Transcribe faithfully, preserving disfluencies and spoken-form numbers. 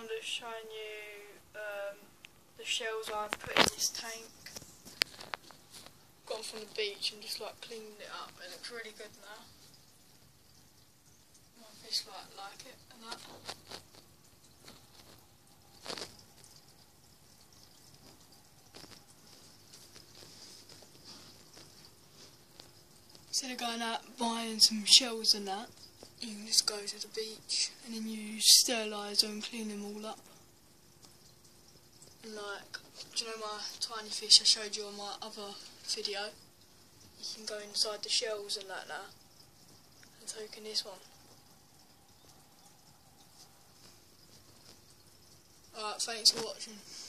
I'm just showing you um, the shells I've put in this tank. Got them from the beach and just like cleaned it up. It looks really good now. My fish like like it and that. Instead of going out buying some shells and that, you can just go to the beach and then you sterilise them and clean them all up. And like, do you know my tiny fish I showed you on my other video? You can go inside the shells and that now. And so can this one. Alright, thanks for watching.